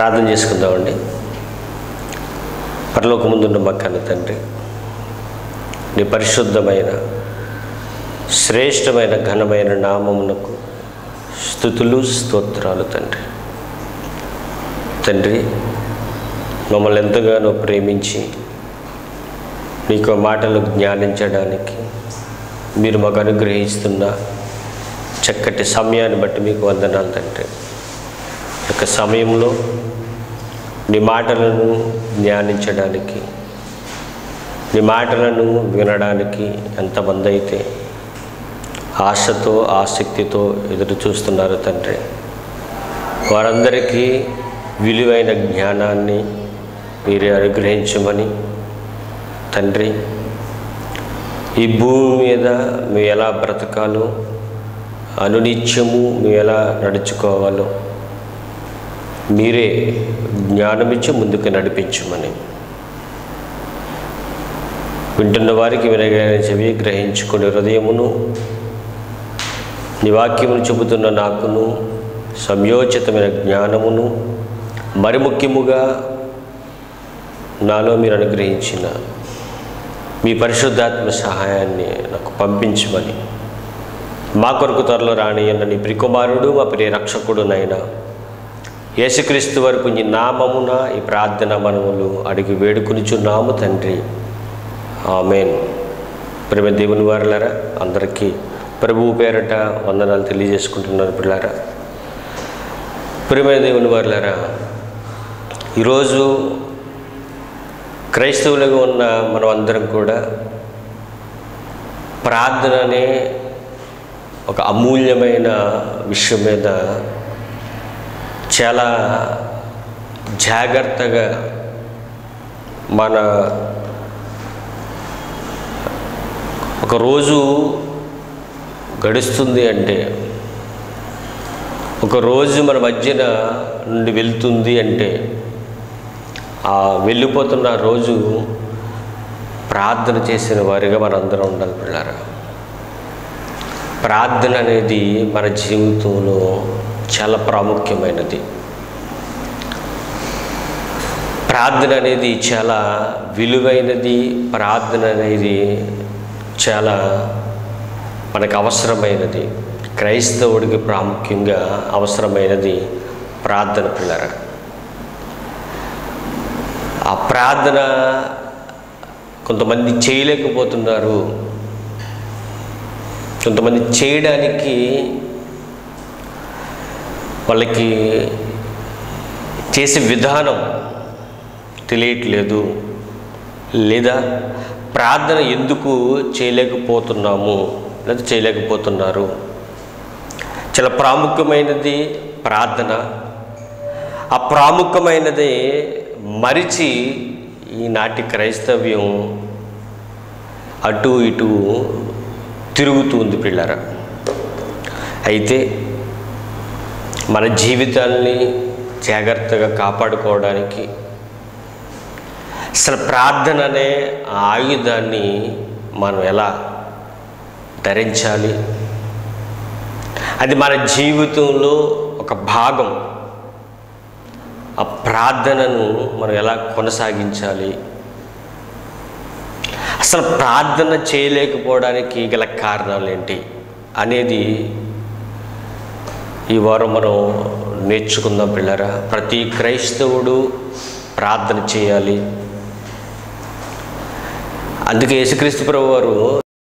ప్రార్థన చేసుకుందామండి. పరలోకమందున్న మా కన్న తండ్రి, నీ పరిశుద్ధమైన శ్రేష్టమైన ఘనమైన నామమునకు స్తుతులు స్తోత్రాలు తండ్రి. తండ్రి, మమ్మల్ని ఎంతగానో ప్రేమించి నీకు మాటలు జ్ఞానించడానికి మీరు మాకు అనుగ్రహిస్తున్న చక్కటి సమయాన్ని బట్టి మీకు వందనాలు తండ్రి. ఒక సమయంలో నీ మాటలను జ్ఞానించడానికి, నీ మాటలను వినడానికి ఎంతమంది అయితే ఆశతో ఆసక్తితో ఎదురు చూస్తున్నారు తండ్రి, వారందరికీ విలువైన జ్ఞానాన్ని మీరే అనుగ్రహించమని తండ్రి, ఈ భూమి మీద మేము ఎలా బ్రతకాలో, అనునిత్యము మేము ఎలా నడుచుకోవాలో మీరే జ్ఞానమిచ్చి ముందుకు నడిపించమని, వింటున్న వారికి వినగలిగిన చెవి, గ్రహించుకునే హృదయమును నీ వాక్యమును చెబుతున్న నాకును సంయోచితమైన జ్ఞానమును, మరి ముఖ్యముగా నాలో మీరు అనుగ్రహించిన మీ పరిశుద్ధాత్మ సహాయాన్ని నాకు పంపించమని, మా కొరకు త్వరలో రానియన్న నీ ప్రియకుమారుడు మా ప్రియ రక్షకుడునైనా యేసుక్రీస్తు వరకు నీ నామమున ఈ ప్రార్థన మనములు అడిగి వేడుకొనిచున్నాము తండ్రి. ఆమేన్. ప్రేమ దేవుని వారలారా, అందరికీ ప్రభువు పేరట వందనాలు తెలియజేసుకుంటున్నారు పిల్లారా. ప్రేమ దేవుని వారలారా, ఈరోజు క్రైస్తవులుగా ఉన్న మనం అందరం కూడా ప్రార్థన అనే ఒక అమూల్యమైన విషయం మీద చాలా జాగ్రత్తగా మన ఒక రోజు గడుస్తుంది అంటే, ఒక రోజు మన మధ్యన నుండి వెళ్తుంది అంటే, ఆ వెళ్ళిపోతున్న రోజు ప్రార్థన చేసిన వారిగా మనందరం ఉండాలి పిల్లారా. ప్రార్థన అనేది మన జీవితంలో చాలా ప్రాముఖ్యమైనది. ప్రార్థన అనేది చాలా విలువైనది. ప్రార్థన అనేది చాలా మనకు అవసరమైనది. క్రైస్తవుడికి ప్రాముఖ్యంగా అవసరమైనది ప్రార్థన పిల్లరా. ఆ ప్రార్థన కొంతమంది చేయలేకపోతున్నారు. కొంతమంది చేయడానికి వాళ్ళకి చేసే విధానం తెలియట్లేదు, లేదా ప్రార్థన ఎందుకు చేయలేకపోతున్నాము లేదా చేయలేకపోతున్నారు. చాలా ప్రాముఖ్యమైనది ప్రార్థన. ఆ ప్రాముఖ్యమైనది మరిచి ఈనాటి క్రైస్తవ్యం అటు ఇటు తిరుగుతుంది పిల్లరా. అయితే మన జీవితాల్ని జాగ్రత్తగా కాపాడుకోవడానికి అసలు ప్రార్థన అనే ఆయుధాన్ని మనం ఎలా ధరించాలి, అది మన జీవితంలో ఒక భాగం. ఆ ప్రార్థనను మనం ఎలా కొనసాగించాలి, అసలు ప్రార్థన చేయలేకపోవడానికి గల కారణాలు ఏంటి అనేది ఈ వారం మనం నేర్చుకుందాం పిల్లరా. ప్రతి క్రైస్తవుడు ప్రార్థన చేయాలి. అందుకే యేసుక్రీస్తు ప్రభువారు